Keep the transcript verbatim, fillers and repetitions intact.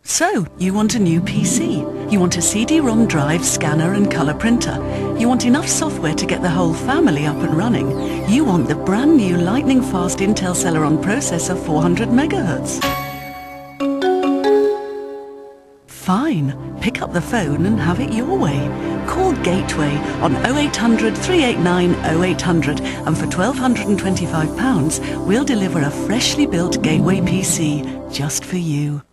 So, you want a new P C. You want a C D ROM drive, scanner and colour printer. You want enough software to get the whole family up and running. You want the brand new lightning fast Intel Celeron processor four hundred megahertz. Fine, pick up the phone and have it your way. Call Gateway on oh eight hundred, three eight nine, oh eight hundred and for one thousand two hundred twenty-five pounds we'll deliver a freshly built Gateway P C just for you.